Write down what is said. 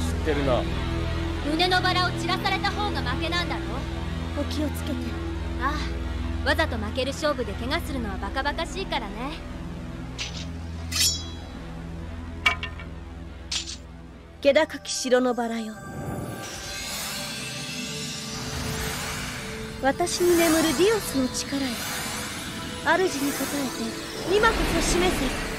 知ってるな。 胸のバラを散らされた方が負けなんだろ。 お気をつけて。 ああ、わざと負ける勝負で怪我するのはバカバカしいからね。 気高き城のバラよ、私に眠るディオスの力よ、主に応えて今こそ示せ。